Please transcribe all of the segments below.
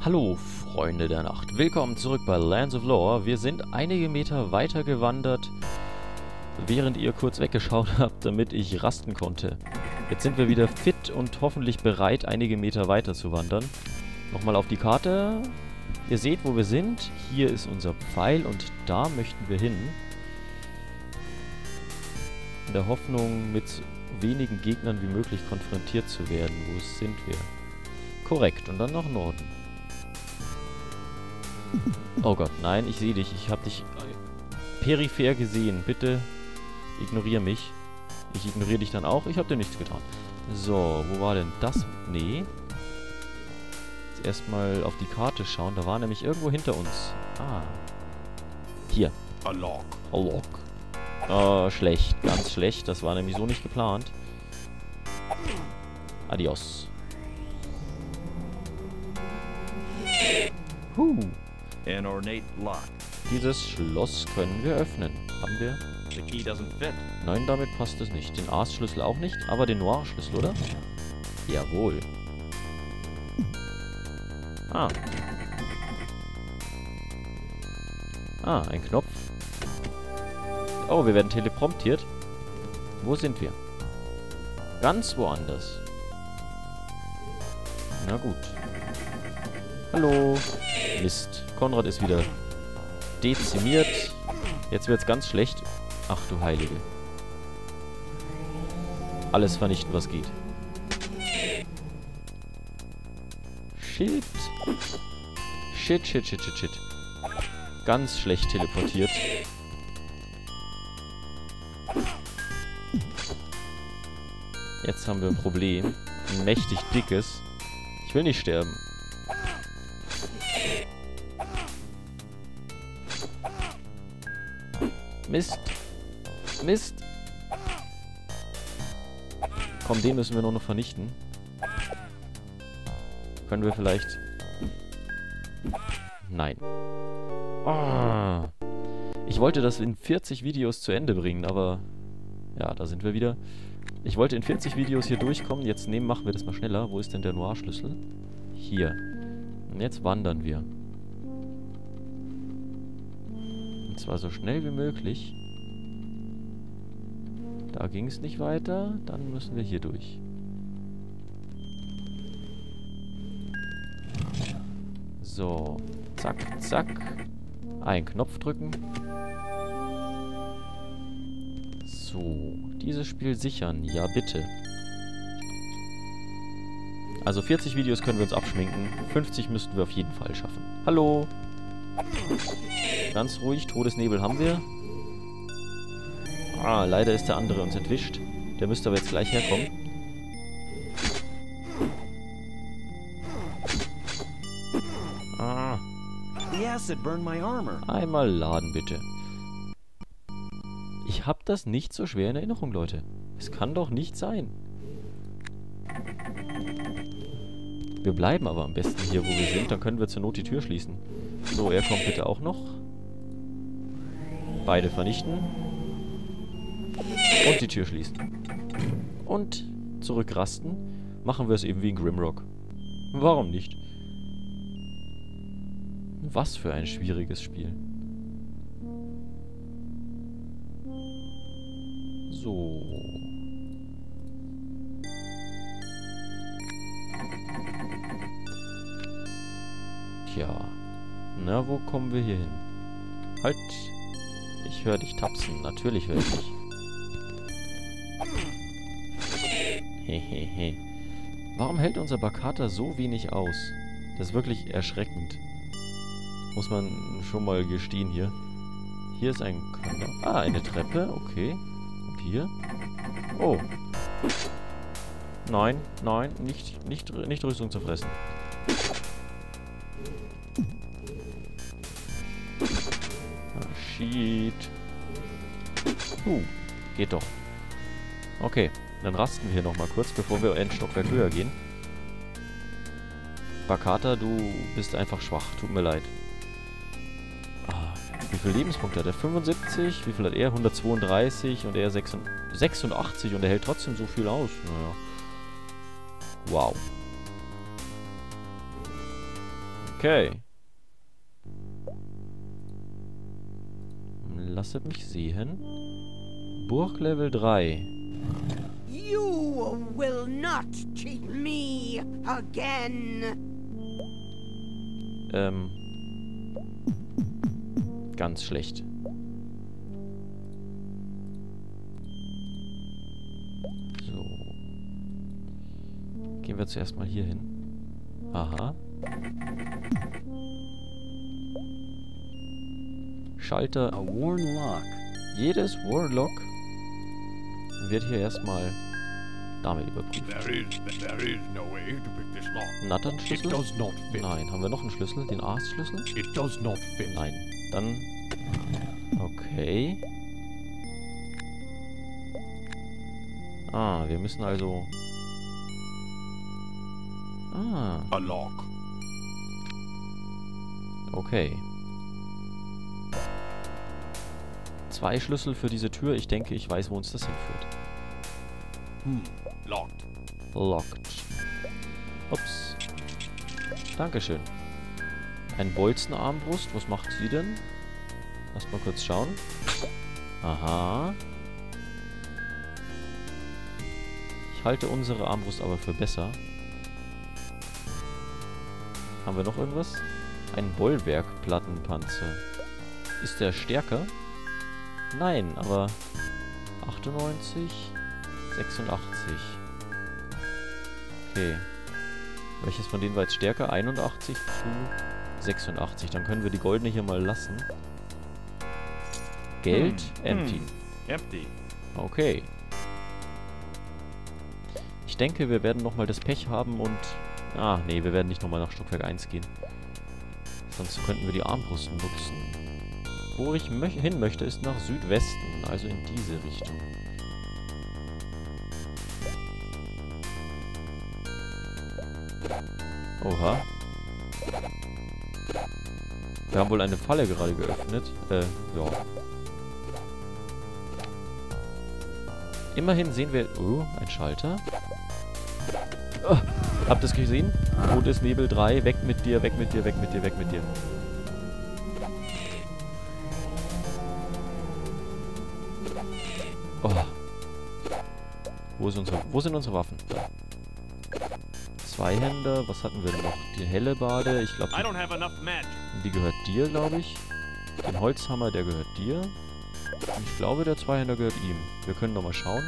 Hallo Freunde der Nacht, willkommen zurück bei Lands of Lore. Wir sind einige Meter weiter gewandert, während ihr kurz weggeschaut habt, damit ich rasten konnte. Jetzt sind wir wieder fit und hoffentlich bereit, einige Meter weiter zu wandern. Nochmal auf die Karte. Ihr seht, wo wir sind. Hier ist unser Pfeil und da möchten wir hin. In der Hoffnung, mit so wenigen Gegnern wie möglich konfrontiert zu werden. Wo sind wir? Korrekt, und dann nach Norden. Oh Gott, nein, ich sehe dich. Ich habe dich peripher gesehen. Bitte ignoriere mich. Ich ignoriere dich dann auch. Ich habe dir nichts getan. So, wo war denn das? Nee. Jetzt erstmal auf die Karte schauen. Da war nämlich irgendwo hinter uns. Ah. Hier. A log. A log. Oh, schlecht. Ganz schlecht. Das war nämlich so nicht geplant. Adios. An ornate lock. Dieses Schloss können wir öffnen. Haben wir? The key doesn't fit. Nein, damit passt es nicht. Den Ars-Schlüssel auch nicht, aber den Noir-Schlüssel, oder? Jawohl. Ah. Ah, ein Knopf. Oh, wir werden telepromptiert. Wo sind wir? Ganz woanders. Na gut. Hallo. Mist. Konrad ist wieder dezimiert. Jetzt wird's ganz schlecht. Ach du Heilige. Alles vernichten, was geht. Shit. Shit, shit, shit, shit, shit. Ganz schlecht teleportiert. Jetzt haben wir ein Problem. Ein mächtig dickes. Ich will nicht sterben. Mist. Mist. Komm, den müssen wir nur noch vernichten. Können wir vielleicht... Nein. Oh. Ich wollte das in 40 Videos zu Ende bringen, aber... Ja, da sind wir wieder. Ich wollte in 40 Videos hier durchkommen. Jetzt machen wir das mal schneller. Wo ist denn der Noir-Schlüssel? Hier. Und jetzt wandern wir. Und zwar so schnell wie möglich. Da ging es nicht weiter. Dann müssen wir hier durch. So. Zack, zack. Einen Knopf drücken. So. Dieses Spiel sichern. Ja, bitte. Also 40 Videos können wir uns abschminken. 50 müssten wir auf jeden Fall schaffen. Hallo. Ganz ruhig. Todesnebel haben wir. Ah, leider ist der andere uns entwischt. Der müsste aber jetzt gleich herkommen. Ah. The acid burned my armor. Einmal laden, bitte. Ich hab das nicht so schwer in Erinnerung, Leute. Es kann doch nicht sein. Wir bleiben aber am besten hier, wo wir sind. Dann können wir zur Not die Tür schließen. So, er kommt bitte auch noch. Beide vernichten. Und die Tür schließen. Und zurückrasten. Machen wir es eben wie in Grimrock. Warum nicht? Was für ein schwieriges Spiel. So. Tja. Na, wo kommen wir hier hin? Halt. Ich höre dich tapsen. Natürlich höre ich dich. Hehehe. Warum hält unser Bakata so wenig aus? Das ist wirklich erschreckend. Muss man schon mal gestehen hier. Hier ist ein... Ah, eine Treppe. Okay. Und hier? Oh. Nein, nein. Nicht Rüstung zu fressen. Ah, shit. Geht doch. Okay. Dann rasten wir hier nochmal kurz, bevor wir ein Stockwerk höher gehen. Bakata, du bist einfach schwach. Tut mir leid. Wie viele Lebenspunkte hat er? 75? Wie viel hat er? 132 und er 86 und er hält trotzdem so viel aus. Naja. Wow. Okay. Lasset mich sehen. Burg Level 3. You will not cheat me again. Ganz schlecht. So. Gehen wir zuerst mal hier hin. Aha. Schalter. A worn lock. Jedes Warlock wird hier erstmal damit überprüft. There is no way to pick this lock. It Natternschlüssel? does not fit. Nein. Haben wir noch einen Schlüssel? Den Aas-Schlüssel? It does not fit. Nein. Dann... Okay. Ah, wir müssen also... Ah, A lock. okay. 2 Schlüssel für diese Tür. Ich denke, ich weiß, wo uns das hinführt. Locked. Locked. Ups. Dankeschön. Ein Bolzenarmbrust. Was macht sie denn? Lass mal kurz schauen. Aha. Ich halte unsere Armbrust aber für besser. Haben wir noch irgendwas? Ein Bollwerkplattenpanzer. Ist der stärker? Nein, aber 98, 86. Okay. Welches von denen war jetzt stärker? 81 zu 86. Dann können wir die goldene hier mal lassen. Geld, empty. Empty. Okay. Ich denke, wir werden nochmal das Pech haben und... Ah, nee, wir werden nicht nochmal nach Stockwerk 1 gehen. Sonst könnten wir die Armbrust nutzen. Wo ich hin möchte, ist nach Südwesten, also in diese Richtung. Oha. Wir haben wohl eine Falle gerade geöffnet. Ja. Immerhin sehen wir... Oh, ein Schalter. Oh, habt ihr es gesehen? Rotes Nebel 3, weg mit dir, weg mit dir, weg mit dir, weg mit dir. Oh. Wo sind unsere Waffen? Da. Zweihänder, was hatten wir denn noch? Die Hellebade, ich glaube, I don't have enough magic. die gehört dir, glaube ich. Den Holzhammer, der gehört dir. Und ich glaube, der Zweihänder gehört ihm. Wir können noch mal schauen.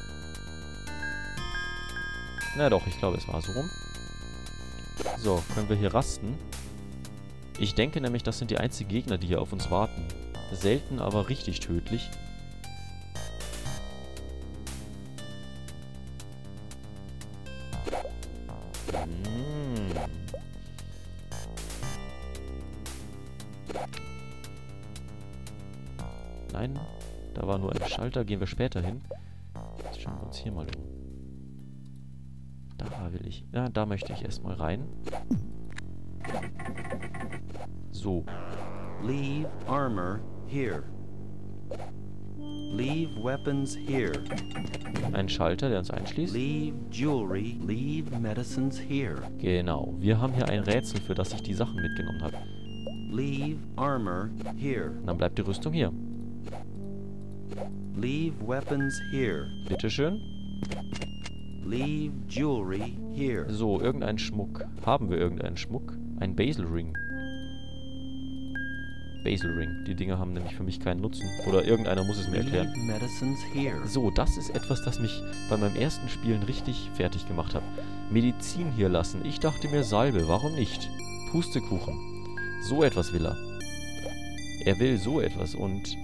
Na doch, ich glaube, es war so rum. So, können wir hier rasten. Ich denke nämlich, das sind die einzigen Gegner, die hier auf uns warten. Selten, aber richtig tödlich. Nein, da war nur ein Schalter. Gehen wir später hin. Jetzt schauen wir uns hier mal um. Da will ich... Ja, da möchte ich erstmal rein. So. Leave armor here. Leave weapons here. Ein Schalter, der uns einschließt. Leave jewelry. Leave medicines here. Genau. Wir haben hier ein Rätsel, für das ich die Sachen mitgenommen habe. Leave armor here. Und dann bleibt die Rüstung hier. Leave weapons here. Bitteschön. Leave jewelry here. So, irgendein Schmuck. Haben wir irgendeinen Schmuck? Ein Basil Ring. Basil Ring. Die Dinger haben nämlich für mich keinen Nutzen. Oder irgendeiner muss es mir erklären. Leave medicines here. So, das ist etwas, das mich bei meinem ersten Spielen richtig fertig gemacht hat. Medizin hier lassen. Ich dachte mir Salbe, warum nicht? Pustekuchen. So etwas will er. Er will so etwas und...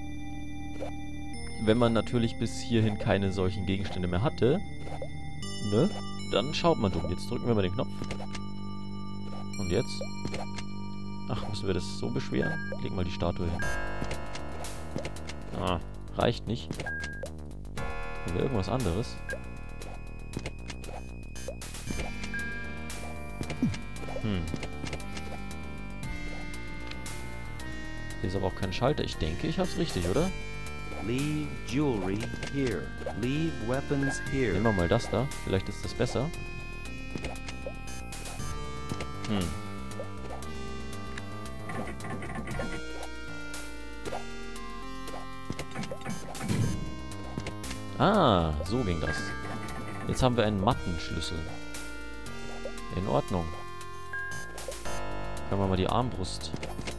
Wenn man natürlich bis hierhin keine solchen Gegenstände mehr hatte, ne, dann schaut man dumm. Jetzt drücken wir mal den Knopf. Und jetzt? Ach, müssen wir das so beschweren? Leg mal die Statue hin. Ah, reicht nicht. Haben wir irgendwas anderes? Hier ist aber auch kein Schalter. Ich denke, ich hab's richtig, oder? Leave jewelry here. Leave weapons here. Nehmen wir mal das da. Vielleicht ist das besser. Ah, so ging das. Jetzt haben wir einen Mattenschlüssel. In Ordnung. Können wir mal die Armbrust.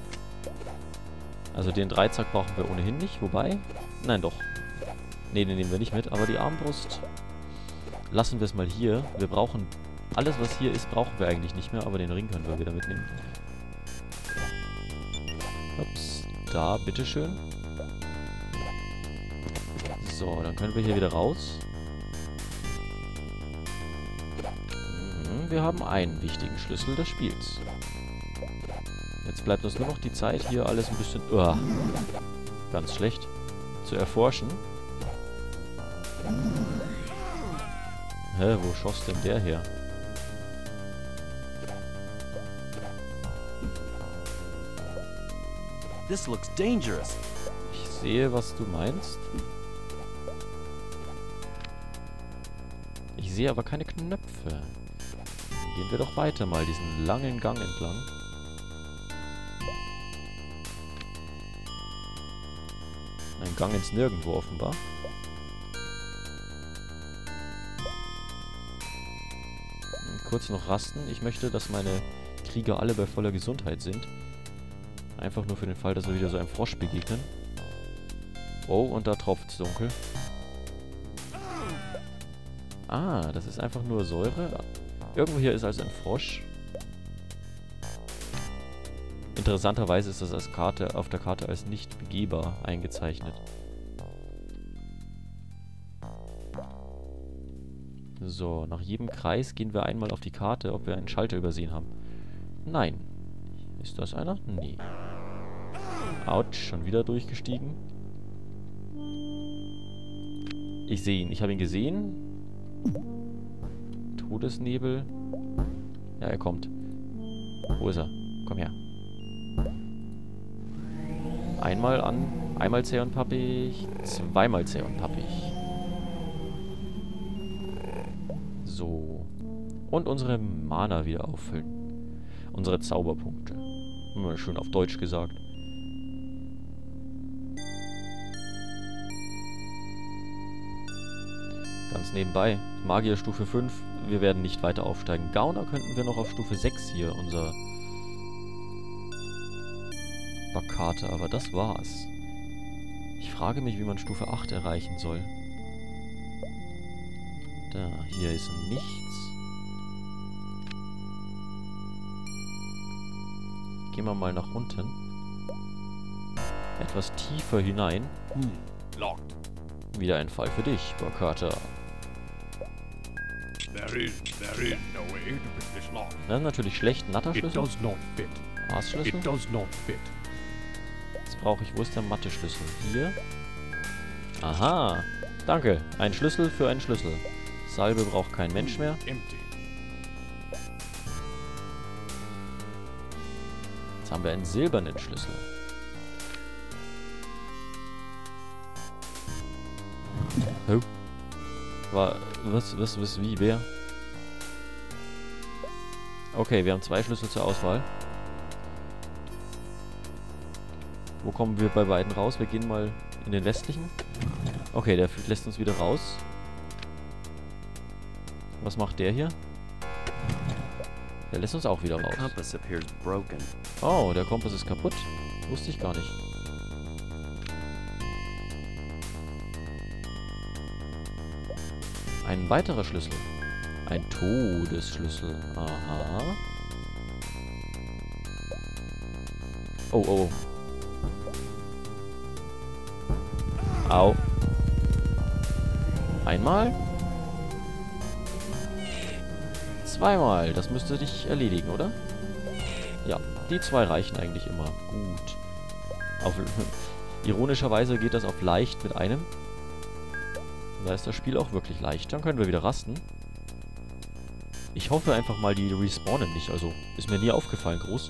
Also den Dreizack brauchen wir ohnehin nicht. Wobei... Nein, doch. Ne, den nehmen wir nicht mit. Aber die Armbrust... Lassen wir es mal hier. Wir brauchen... Alles, was hier ist, brauchen wir eigentlich nicht mehr. Aber den Ring können wir wieder mitnehmen. Ups. Da, bitteschön. So, dann können wir hier wieder raus. Wir haben einen wichtigen Schlüssel des Spiels. Jetzt bleibt uns nur noch die Zeit, hier alles ein bisschen... ganz schlecht. Zu erforschen. Hä, wo schoss denn der her? This looks dangerous. Ich sehe, was du meinst. Ich sehe aber keine Knöpfe. Gehen wir doch weiter mal diesen langen Gang entlang. Ein Gang ins Nirgendwo offenbar. Kurz noch rasten. Ich möchte, dass meine Krieger alle bei voller Gesundheit sind. Einfach nur für den Fall, dass wir wieder so einem Frosch begegnen. Oh, und da tropft es dunkel. Ah, das ist einfach nur Säure. Irgendwo hier ist also ein Frosch. Interessanterweise ist das als Karte, auf der Karte als nicht begehbar eingezeichnet. So, nach jedem Kreis gehen wir einmal auf die Karte, ob wir einen Schalter übersehen haben. Nein. Ist das einer? Nee. Autsch, schon wieder durchgestiegen. Ich sehe ihn. Ich habe ihn gesehen. Todesnebel. Ja, er kommt. Wo ist er? Komm her. Einmal zäh und pappig. Zweimal zäh und pappig. So. Und unsere Mana wieder auffüllen. Unsere Zauberpunkte. Immer schön auf Deutsch gesagt. Ganz nebenbei. Magier Stufe 5. Wir werden nicht weiter aufsteigen. Gauner könnten wir noch auf Stufe 6 hier, unser Karte, aber das war's. Ich frage mich, wie man Stufe 8 erreichen soll. Da, hier ist nichts. Gehen wir mal nach unten. Etwas tiefer hinein. Locked. Wieder ein Fall für dich, Bakata. There is no way to pick this lock. Das ist natürlich schlecht. It Natterschlüssel? does not fit. Maßschlüssel? It does not fit. Jetzt brauche ich... Wo ist der Mathe-Schlüssel? Hier? Aha. Danke. Ein Schlüssel für einen Schlüssel. Salbe braucht kein Mensch mehr. Empty. Jetzt haben wir einen silbernen Schlüssel. Oh. Wie, wer? Okay, wir haben 2 Schlüssel zur Auswahl. Wo kommen wir bei beiden raus? Wir gehen mal in den westlichen. Okay, der lässt uns wieder raus. Was macht der hier? Der lässt uns auch wieder raus. Compass appears broken. Oh, der Kompass ist kaputt. Wusste ich gar nicht. Ein weiterer Schlüssel. Ein Todesschlüssel. Aha. Oh, oh. Au. Einmal. Zweimal. Das müsste dich erledigen, oder? Ja, die 2 reichen eigentlich immer. Gut. Ironischerweise geht das auf leicht mit einem. Da ist das Spiel auch wirklich leicht. Dann können wir wieder rasten. Ich hoffe einfach mal, die respawnen nicht. Also, ist mir nie aufgefallen, groß.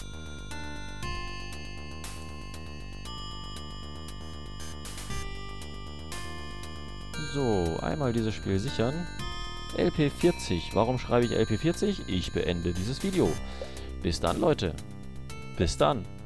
So, einmal dieses Spiel sichern. LP40. Warum schreibe ich LP40? Ich beende dieses Video. Bis dann, Leute. Bis dann.